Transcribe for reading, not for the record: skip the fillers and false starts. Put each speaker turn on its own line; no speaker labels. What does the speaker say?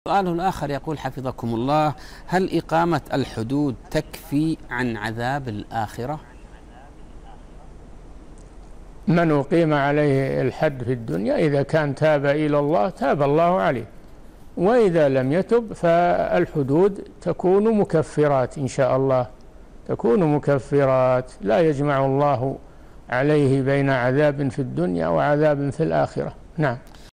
سؤال آخر يقول حفظكم الله: هل إقامة الحدود تكفي عن عذاب الآخرة؟
من أقيم عليه الحد في الدنيا إذا كان تاب إلى الله تاب الله عليه، وإذا لم يتب فالحدود تكون مكفرات إن شاء الله، تكون مكفرات، لا يجمع الله عليه بين عذاب في الدنيا وعذاب في الآخرة. نعم.